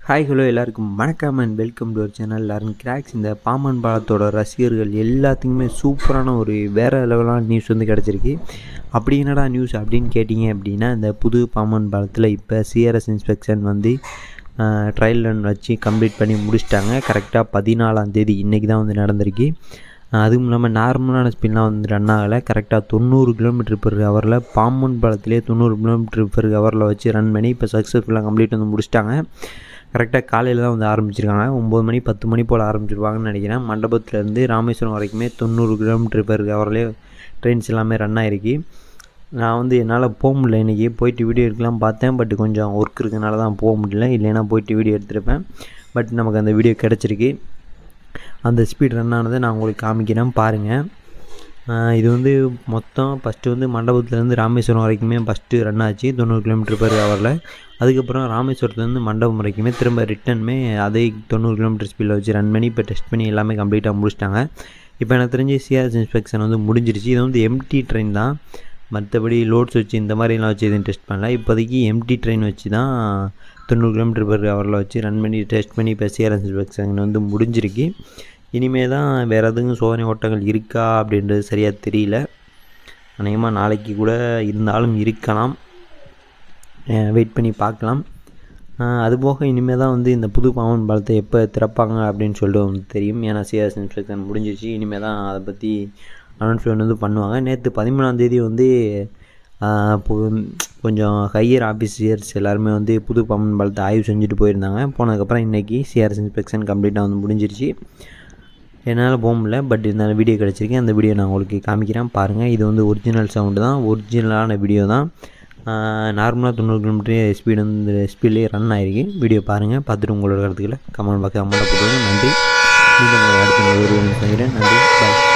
Hi hello எல்லாருக்கும் வணக்கம் and welcome to our channel லாரன் கிராக்ஸ். இந்த பாம்பன் பாலத்தோட ரசிகர்கள் எல்லாத்துக்குமே சூப்பரான ஒரு வேறு லெவலான நியூஸ் வந்து கிடச்சிருக்கு. அப்படி என்னடா நியூஸ் அப்படின்னு கேட்டிங்க அப்படின்னா, இந்த புது பாம்பன் பாலத்தில் இப்போ சிஆர்எஸ் இன்ஸ்பெக்ஷன் வந்து ட்ரையல் ரன் வச்சு கம்ப்ளீட் பண்ணி முடிச்சிட்டாங்க. கரெக்டாக 14ஆம் தேதி இன்றைக்கி தான் வந்து நடந்திருக்கு. அதுவும் இல்லாமல் நார்மலான ஸ்பீட்லாம் வந்து ரன் ஆகலை. கரெக்டாக 90 km/h பாம்பன் பாலத்திலே 90 km/h வச்சு ரன் பண்ணி இப்போ சக்ஸஸ்ஃபுல்லாக கம்ப்ளீட் வந்து முடிச்சிட்டாங்க. கரெக்டாக காலையில் தான் வந்து ஆரம்பிச்சிருக்காங்க. 9 மணி 10 மணி போல் ஆரம்பிச்சிருவாங்கன்னு நினைக்கிறேன். மண்டபத்துலேருந்து ராமேஸ்வரம் வரைக்குமே 90 km/h ட்ரெயின்ஸ் எல்லாமே ரன் ஆகிருக்கு. நான் வந்து என்னால் போக முடியல, இன்றைக்கி போயிட்டு வீடியோ எடுக்கலாம் பார்த்தேன். பட் கொஞ்சம் ஒர்க் இருக்கிறதுனால தான் போக முடியல, இல்லைன்னா போயிட்டு வீடியோ எடுத்துருப்பேன். பட் நமக்கு அந்த வீடியோ கிடச்சிருக்கு. அந்த ஸ்பீட் ரன் ஆனதை நான் உங்களுக்கு காமிக்கிறேன் பாருங்கள். இது வந்து மொத்தம் ஃபஸ்ட்டு வந்து மண்டபத்துலேருந்து ராமேஸ்வரம் வரைக்குமே ஃபஸ்ட்டு ரன் ஆச்சு 90 km/h. அதுக்கப்புறம் ராமேஸ்வரத்துலேருந்து மண்டபம் வரைக்குமே திரும்ப ரிட்டனுமே அதே 90 km ஸ்பீடில் வச்சு ரன் பண்ணி இப்போ டெஸ்ட் பண்ணி எல்லாமே கம்ப்ளீட்டாக முடிச்சிட்டாங்க. இப்போ எனக்கு தெரிஞ்சு சிஆர்எஸ் இன்ஸ்பெக்ஷன் வந்து முடிஞ்சிருச்சு. இது வந்து எம்டி ட்ரெயின் தான், மற்றபடி லோட்ஸ் வச்சு இந்த மாதிரிலாம் வச்சு எதுவும் டெஸ்ட் பண்ணல. இப்போதைக்கு எம்டி ட்ரெயின் வச்சு தான் 90 km/h வச்சு ரன் பண்ணி டெஸ்ட் பண்ணி இப்போ சிஆர்எஸ் இன்ஸ்பெக்ஷன் வந்து முடிஞ்சிருக்கு. இனிமேல் தான் வேறு எதுவும் சோதனை ஓட்டங்கள் இருக்கா அப்படின்றது சரியாக தெரியல. அநேகமாக நாளைக்கு கூட இருந்தாலும் இருக்கலாம், வெயிட் பண்ணி பார்க்கலாம். அதுபோக இனிமேல் தான் வந்து இந்த புது பாம்பன் பாலத்தை எப்போ திறப்பாங்க அப்படின்னு சொல்லிட்டு வந்து தெரியும். ஏன்னா சிஆர்எஸ் இன்ஸ்பெக்ஷன் முடிஞ்சிருச்சு. இனிமேல் தான் அதை பற்றி அனௌன்ஸ்மெண்ட் வந்து பண்ணுவாங்க. நேற்று 13ஆம் தேதி வந்து கொஞ்சம் ஹையர் ஆஃபீஸர்ஸ் எல்லாருமே வந்து புது பாம்பன் பாலத்தை ஆய்வு செஞ்சுட்டு போயிருந்தாங்க. போனதுக்கப்புறம் இன்றைக்கி சிஆர்எஸ் இன்ஸ்பெக்ஷன் கம்ப்ளீட்டாக வந்து முடிஞ்சிருச்சு. என்னால் போக முடியல, பட் இருந்தாலும் வீடியோ கிடச்சிருக்கேன். அந்த வீடியோ நான் உங்களுக்கு காமிக்கிறேன் பாருங்கள். இது வந்து ஒரிஜினல் சவுண்டு தான், ஒரிஜினலான வீடியோ தான். நார்மலாக 90 km ஸ்பீடு வந்து ஸ்பீட்லேயே ரன் ஆகிருக்கு. வீடியோ பாருங்கள், பார்த்துட்டு உங்களோட கருத்துக்களை கமெண்ட் பாக்ஸ் போட்டுருங்க. நன்றி. மீண்டும் அடுத்த ஒரு நன்றி. பாய்.